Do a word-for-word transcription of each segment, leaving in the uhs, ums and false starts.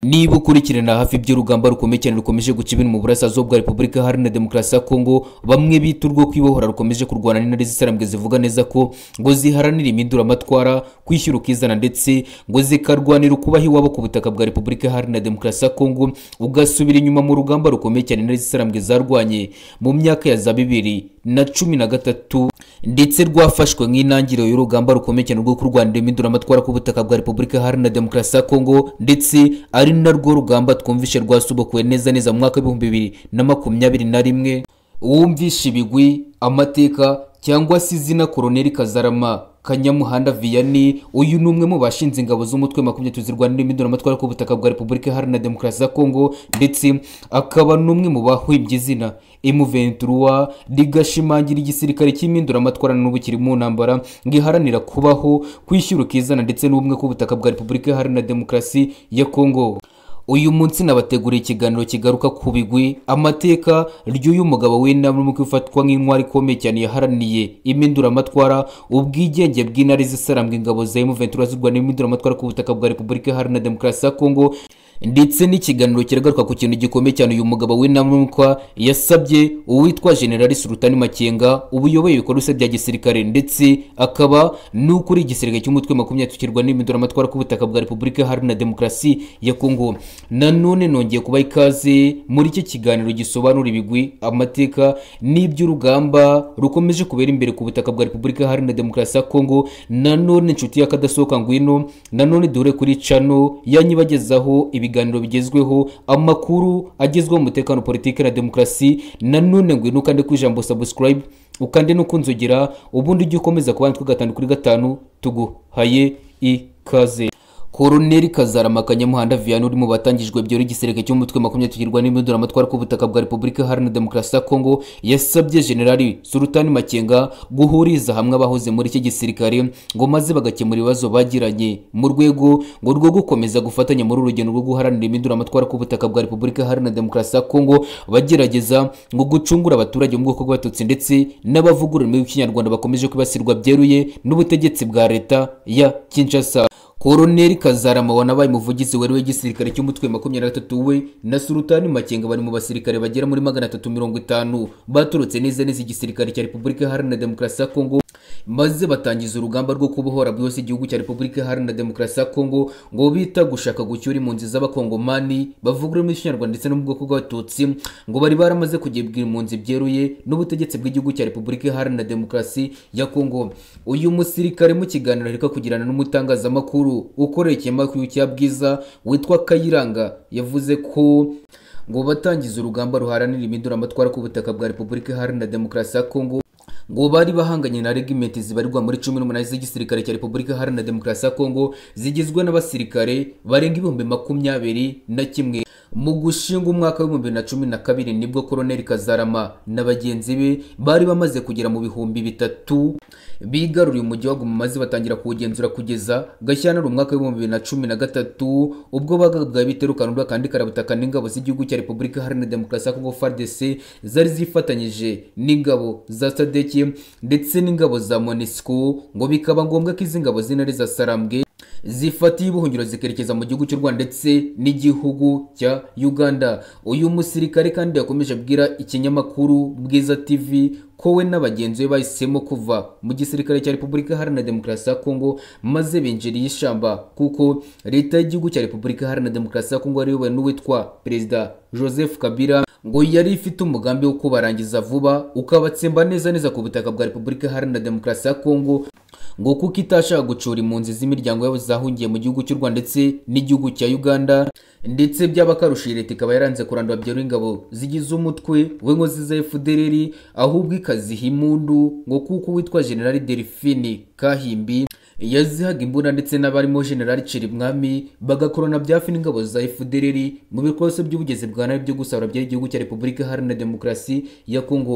Niba ukurikirana hafi iby'urugamba rukomeye cyane rukomeje guca ibintu mu burasirazuba bwa Repubulika Iharanira Demokarasi ya Kongo, bamwe bita urwo kwibohora rukomeje kurwana n'intare z'isarambwe zivuga neza ko ngo ziharanira impinduramatwara, kwishyura ukizana ndetse ngo zikarwanira ukubaho iwabo ku butaka bwa Repubulika Iharanira Demokarasi ya Kongo, ugasubira inyuma mu rugamba rukomeye cyane intare z'isarambwe zarwanye mu myaka ya za bibiri na cumi na gatatu ndetse rwafashwe nk'intangiriro y'urugamba rukomeye cyane rwo kurwanira impinduramatwara ku butaka bwa Repubulika Iharanira Demokarasi ya Kongo, ndetse ari narwo rugamba twumvishe rwasubukuwe neza neza mu mwaka w'ibihumbi bibiri na makumyabiri na rimwe. Wumvishe ibigwi, amateka cyangwa se izina Koloneli Kazarama Kanyamuhanda Vianney, uyu ni umwe mu bashinze ingabo z'umutwe makumyabiri zirwanira impinduramatwara ku butaka bwa Repubulika Iharanira Demokarasi ya Kongo, ndetse akaba n'umwe mu bahimbye izina M vingt-trois rigashimangira igisirikare cy'impinduramatwara n'ubu kiri mu ntambara ngiharanira kubaho, kwishyura ukizana ndetse n'ubumwe ku butaka bwa Repubulika Iharanira Demokarasi ya Kongo. Uyu munsi nabateguriye ikiganiro kigaruka ku bigwi, amateka ry'uyu mugabo w'intamwe kwifatwa nk'intwari ikomeye cyane yaharaniye impinduramatwara, ubwigenge bw'intare z'isarambwe ingabo za M vingt-trois zirwanira impinduramatwara ku butaka bwa Repubulika Iharanira Demokarasi ya Kongo, ndetse n'ikiganiro kiragaruka ku kintu gikomeye cyane uyu mugabo w'intamwa yasabye uwitwa General Sultani Makenga ubuyoboye ibikorwa bya gisirikare, ndetse akaba n'ukuri igisirikare cy'umutwe makumyabiri kirwanira impinduramatwara ku butaka bwa Repubulika Iharanira Demokarasi ya Kongo. Nanone nongeye kubaha ikaze muri iki kiganiro gisobanura ibigwi, amateka n'iby'urugamba rukomeje kubera imbere ku butaka bwa Repubulika Iharanira Demokarasi ya Kongo. Nanone inshuti y'akadasohoka ngwino, nanone dore kuri channel yanyibagezaho ibiganiro bigezweho, amakuru agezweho umutekano, politiki na demokarasi. Nanone ngwino kandi ku ijambo subscribe ukande no kunzogera, ubundi ujye ukomeza kubana twa gatanu kuri gatanu, tuguhaye ikaze. Koloneli Kazarama Kanyamuhanda Vianney uri mu batangijwe byoro igisirikare cy'umutwe makumyabiri kirwanira impinduramatwara ku butaka bwa Repubulika Iharanira Demokarasi ya Kongo, yasabye General Sultani Makenga guhuriza hamwe abahoze muri iki gisirikare ngo maze bagakemura ibibazo bagiranye mu rwego ngo rwo gukomeza gufatanya muri urugendo rwo guharanira impinduramatwara ku butaka bwa Repubulika Iharanira Demokarasi ya Kongo, bagerageza ngo gucungura abaturage mu bwoko bw'abatutsi ndetse n'abavuga ururimi rw'ikinyarwanda bakomeje kwibasirwa byeruye n'ubutegetsi bwa leta ya Kinshasa. Koloneli Kazarama wanabaye umuvugizi wari w'igisirikare cy'umutwe makumyabiri na gatatu we na Sultani Makenga bari mu basirikare bagera muri magana atatu mirongo itanu baturutse neza neza igisirikare cya Repubulika Iharanira Demokarasi ya Kongo, maze batangiza urugamba rwo kubohora bwose igihugu cya Repubulika Iharanira Demokarasi ya Kongo, ngo bita gushaka gucyura impunzi z'abakongomani bavuga ururimi rw'ikinyarwanda ndetse no mu bwoko bw'abatutsi, ngo bari baramaze kugibwira impunzi byeruye n'ubutegetsi bw'igihugu cya Repubulika Iharanira Demokarasi ya Kongo. Uyu musirikare mu kiganiro ariko kugirana n'umutangazamakuru ukoreye ikinyamakuru cya Bwiza witwa Kayiranga, yavuze ko ngo batangiza urugamba ruharanira impinduramatwara ku butaka bwa Repubulika Iharanira Demokarasi ya Kongo, ngo bari bahanganye na regiment zibarirwa muri cumi n'umunani z'igisirikare cya Repubulika Iharanira Demokarasi ya Kongo, zigizwe n'abasirikare barenga ibihumbi makumyabiri na kimwe. Mu gushinga umwaka w'ibihumbi bibiri na cumi na kabiri nibwo Koloneli Kazarama na bagenzi be bari bamaze kugera mu bihumbi bitatu, bigaruriye umujyi wa Goma maze batangira kuwugenzura kugeza Gashyantare umwaka w'ibihumbi bibiri na cumi na gatatu, ubwo bagabwaga ibitero kanunda kandi karabutaka n'ingabo z'igihugu cya Repubulika Iharanira Demokarasi ya Kongo F A R D C zari zifatanyije n'ingabo za S A D C ndetse n'ingabo za MONUSCO, ngo bikaba ngombwa ko izi ngabo z'intare za Sarambwe zifatiye ubuhungiro zikerekeza mu gihugu cy'u Rwanda ndetse n'igihugu cya Uganda. Uyu musirikare kandi yakomeje abwira ikinyamakuru Bwiza T V ko we n'abagenzi be bahisemo kuva mu gisirikare cya Repubulika Iharanira Demokarasi ya Kongo maze binjiriye ishamba, kuko leta y'igihugu cya Repubulika Iharanira Demokarasi ya Kongo ariyobowe n'uwitwa Perezida Joseph Kabila, ngo yari ifite umugambi wo kubarangiza vuba ukabatsemba neza neza ku butaka bwa Repubulika Iharanira Demokarasi ya Kongo, ngo kuko itashaka gucura impunzi z'imiryango yabo zahungiye mu gihugu cy'u Rwanda ndetse n'igihugu cya Uganda, ndetse by'abakarushije leta ikaba yaranze kurandura byero ingabo zigize umutwe we ngo ziza F D L R, ahubwo ikaziha impundu, ngo kuko witwa General Delphine Kahimbi yazihaga imbunda ndetse n'abarimo General Chirimwami bagakorana byafi n'ingabo za F D L R mu bikorwa by'ubugezi bwa nabi byo gusabura by'igihugu cya Repubulika Iharanira Demokarasi ya Kongo.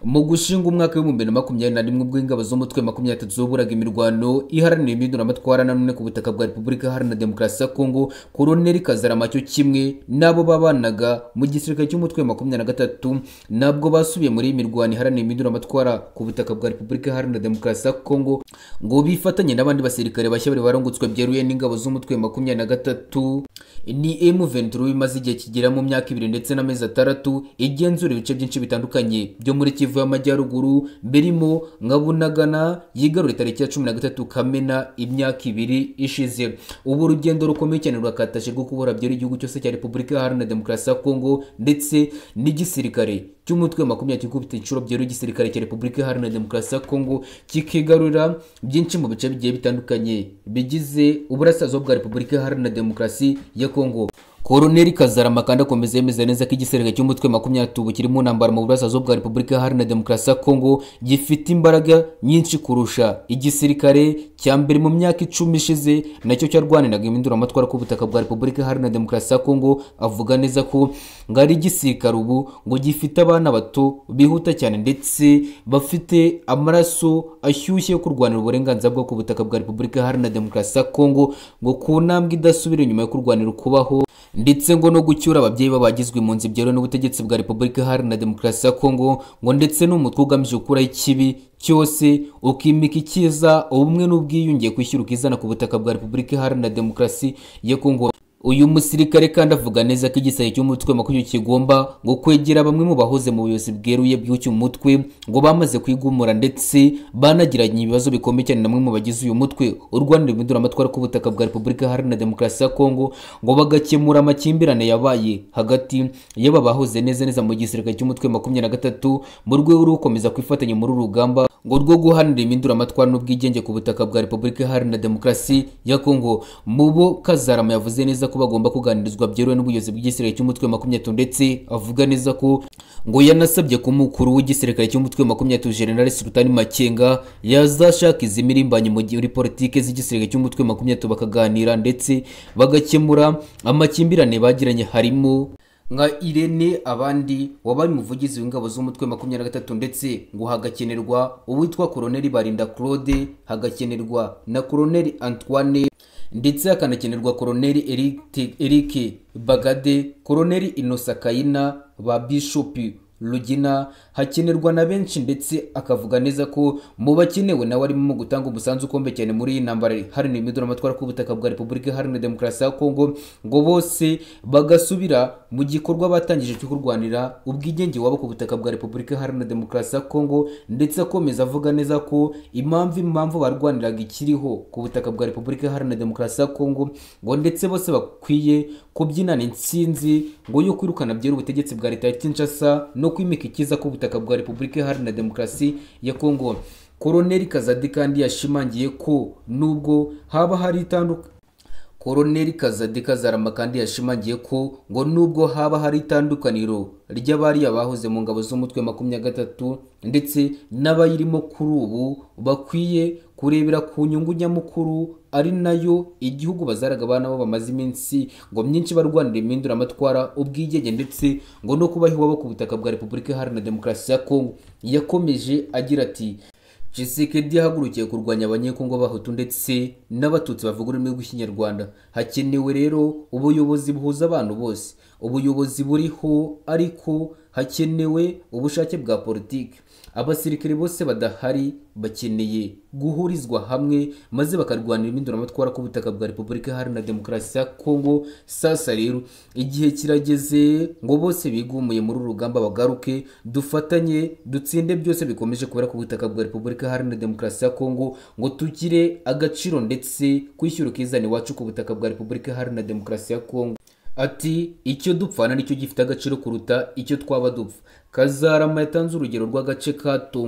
mu gushinga umwaka w'ibihumbi bibiri na makumyabiri na rimwe ubwo ingabo z'umutwe makumyabiri na gatatu zoburaga imirwano iharanira impinduramatwara na none ku butaka bwa Repubulika Iharanira Demokarasi ya Kongo, Koloneli Kazarama cyo kimwe nabo babanaga mu gisirikare cy'umutwe makumyabiri na gatatu nabwo basubiye muri imirwano iharanira impinduramatwara ku butaka bwa Repubulika Iharanira Demokarasi ya Kongo ngo bifatanye n'abandi basirikare bashya bari barangutswe byeruye n'ingabo z'umutwe makumyabiri na gatatu. Ni M vingt-trois imaze igihe kigera mu myaka ibiri ndetse n'amezi atandatu igenzura ibice byinshi bitandukanye byo muri Kivu y'Amajyaruguru birimo nka Bunagana yigarura tariki ya cumi na gatatu Kamena imyaka ibiri ishize. Ubu urugendo rukomeye cyane rwakataje rwo kubura byera igihugu cyose cya Repubulika Iharanira Demokarasi ya Kongo ndetse n'igisirikare cy'umutwe makumyabiri kubita inshuro byero igisirikare cya Repubulika Iharanira Demokarasi ya Kongo kikigarura byinshi mu bice bigiye bitandukanye bigize uburasirazuba bwa Repubulika Iharanira Demokarasi ya Kongo. Koloneli Kazarama kandi akomeza yemeza neza ko igisirikare cy'umutwe makumyabiri na gatatu kiri mu ntambara mu burasirazuba bwa Repubulika Iharanira Demokarasi ya Kongo gifite imbaraga nyinshi kurusha igisirikare cya mbere mu myaka icumi ishize nacyo cyarwaniraga impinduramatwara ku butaka bwa Repubulika Iharanira Demokarasi ya Kongo. Avuga neza ko ngari igisirikare ubu ngo gifite abana bato bihuta cyane ndetse bafite amaraso ashyushye yo kurwanira uburenganzira bwo ku butaka bwa Repubulika Iharanira Demokarasi ya Kongo ngo ku ntambwe idasubira inyuma yo kurwanira ukubaho ndetse ngo no gucyura ababyeyi babagizwe impunzi byeruwe n'ubutegetsi bwa Repubulika Iharanira Demokarasi ya Kongo ngo ndetse n'umutwe ugamije gukuraho ikibi cyose ukimika ikiza ubumwe n'ubwiyunge kwishyura ukizana ku butaka bwa Repubulika Iharanira Demokarasi ya Kongo. Uyu musirikare kandi avuga neza ko igisirikare cy'umutwe makumyabiri kigomba ngo kwegera bamwe mu bahoze mu buyobozi bweruye bw'uyu mutwe ngo bamaze kwigumura ndetse banagiranye ibibazo bikomeye cyane namwe mu bagize uyu mutwe urwanira impinduramatwara ku butaka bwa Repubulika Iharanira Demokarasi ya Kongo ngo bagakemura amakimbirane yabaye hagati y'aba bahoze neza neza mu gisirikare cy'umutwe makumyabiri na gatatu mu rwego rwo gukomeza kwifatanya muri uru rugamba ngo rwo guharanira impinduramatwara n'ubwigenge ku butaka bwa Repubulika Iharanira Demokarasi ya Kongo. Mubo Kazarama yavuze neza ko bagomba kuganirizwa byeruwe n'ubuyobozi bw'igisirikare cy'umutwe makumyabiri na gatatu ndetse avuga neza ko ngo yanasabye ko umukuru w'igisirikare cy'umutwe makumyabiri na gatatu General Sultani Makenga yazashaka izimirimbanye muri politike z'igisirikare cy'umutwe makumyabiri na gatatu bakaganira ndetse bagakemura amakimbirane bagiranye harimo nka Irene abandi wabaye umuvugizi w'ingabo z'umutwe makumyabiri na gatatu ndetse ngo hagakenerwa uwitwa Koloneli Barinda Claude, hagakenerwa na Koloneli Antoine ndetse hakanakenerwa Koloneli Eric Eric Bagade, Koloneli Innocent Kayina, ba Bishop Rugina, hakenerwa na benshi ndetse akavuga neza ko mu bakenewe nawe arimo gutanga umusanzu ukombe cyane muri iyi ntambara haranira impinduramatwara ku butaka bwa Repubulika Iharanira Demokarasi ya Kongo ngo bose bagasubira mu gikorwa batangije cyo kurwanira ubwigenge wabo ku butaka bwa Repubulika Iharanira Demokarasi ya Kongo. Ndetse akomeza avuga neza ko impamvu impamvu barwaniraga ikiriho ku butaka bwa Repubulika Iharanira Demokarasi ya Kongo ngo ndetse bose bakwiye kubyinana intsinzi ngo yo kwirukana byera ubutegetsi bwa leta ya Kinshasa no kwimika ikiza ku butaka bwa Repubulika Iharanira Demokarasi ya Kongo. Koloneli Kazadi kandi yashimangiye ko nubwo haba hari itanduka Koloneli Kazadi Kazarama kandi yashimangiye ko ngo nubwo haba hari itandukaniro ry'abari abahoze mu ngabo z'umutwe makumyabiri na gatatu ndetse n'abayirimo kuri ubu bakwiye kurebera ku nyungu nyamukuru ari nayo igihugu bazaraga abana bo bamaze iminsi ngo myinshi barwanira impinduramatwara ubwigenge ndetse ngo no kubaho iwabo ku butaka bwa Repubulika Iharanira Demokarasi ya Kongo. Yakomeje agira ati Tshisekedi yahagurukiye kurwanya abanyekongo bahutu ndetse n'abatutsi bavuga ururimi rw'ikinyarwanda. Hakenewe rero ubuyobozi buhuza abantu bose, ubuyobozi buriho ariko hakenewe ubushake bwa politiki. Abasirikare bose badahari bakeneye guhurizwa hamwe maze bakarwanira impinduramatwara ku butaka bwa Repubulika Iharanira Demokarasi ya Kongo. Sasa rero igihe kirageze ngo bose bigumuye muri urugamba bagaruke dufatanye dutsinde byose bikomeje kubera ku butaka bwa Repubulika Iharanira Demokarasi ya Kongo ngo tugire agaciro ndetse kwishyura ukizane wacu ku butaka bwa Repubulika Iharanira Demokarasi ya Kongo. Ati icyo dupfana nicyo gifite agaciro kuruta icyo twaba dupfa. Kazarama yatanze urugero rw'agace ka Tongo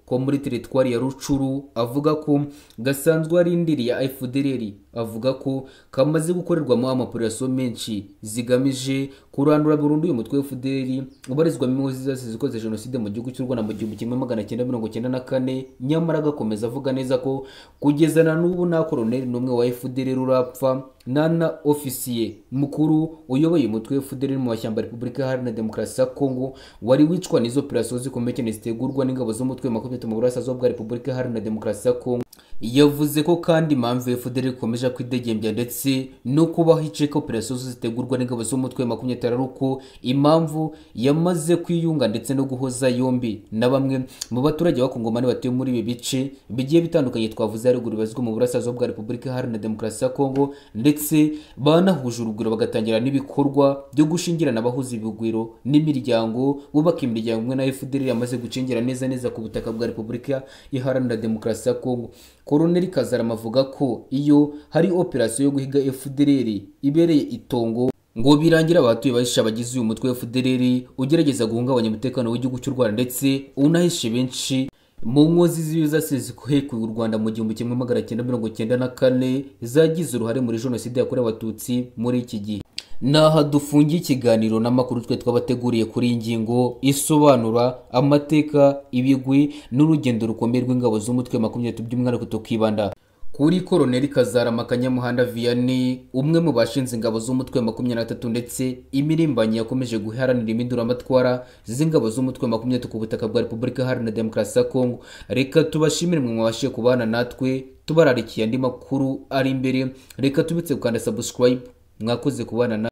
ko muri teritwari ya Rucuru avuga ko gasanzwe ari indiri ya F D L R, avuga ko kamaze gukorerwamo amaoperasiyo menshi zigamije kurandura burundu uyu mutwe wa F D L R ubarizwamo inkozi zose zikoze jenoside mu gihugu cy'u Rwanda mu gihumbi kimwe magana cyenda mirongo cyenda na kane. Nyamara agakomeza avuga neza ko kugeza na n'ubu nta koloneli n'umwe wa F D L R urapfa, nta na ofisiye mukuru uyoboye umutwe wa F D L R mu mashyamba ya Repubulika Iharanira Demokarasi ya Kongo wari wicwa n'izo operasiyo zikomeye cyane zitegurwa n'ingabo z'umutwe wa makumyabiri mu burasirazuba bwa Repubulika Iharanira Demokarasi ya Kongo. Yavuze ko kandi impamvu F D L R ikomeje kwidegembya ndetse no kubaho iceka operasiyo zitegurwa n'ingabo z'umutwe wa makumyabiri ari uko impamvu yamaze kwiyunga ndetse no guhoza yombi na bamwe mu baturage b'Abakongomani batuye muri ibi bice bigiye bitandukanye twavuze haruguru bazwi mu burasirazuba bwa Repubulika Iharanira Demokarasi ya Kongo, ndetse banahuje urugwiro bagatangira n'ibikorwa byo gushingirana abahuza ibigwiro n'imiryango bubaka imiryango imwe na F D L R yamaze gucengera neza neza ku butaka bwa Repubulika Iharanira Demokarasi ya Kongo. Koloneli Kazarama avuga ko iyo hari operasiyo yo guhiga F D L R ibereye itongo ngo birangira abatuye bahisha abagize uyu mutwe wa F D L R ugerageza guhungabanya umutekano w'igihugu cy'u Rwanda ndetse unahishe benshi mu nkozi z'ibizase zikuhekuye u Rwanda mu gihumbi kimwe magana cyenda mirongo cyenda na kane zagize uruhare muri jenoside yakorewe abatutsi muri iki gihe. Naha dufungiye ikiganiro n'amakuru twe twabateguriye kuri iyi ngingo isobanura amateka, ibigwi n'urugendo rukomeye rw'ingabo z'umutwe makumyabiri by'umwihariko tukibanda kuri Koloneli Kazarama Kanyamuhanda Vianney, umwe mu bashinze ingabo z'umutwe makumyabiri na gatatu ndetse imirimbanyi yakomeje guharanira impinduramatwara z'ingabo z'umutwe makumyabiri ku butaka bwa Repubulika Iharanira Demokarasi ya Kongo. Reka tubashimire mwe mwabashije kubana natwe, tubararikiye andi makuru ari imbere. Reka tubitse gukanda subscribe, mwakoze kubana na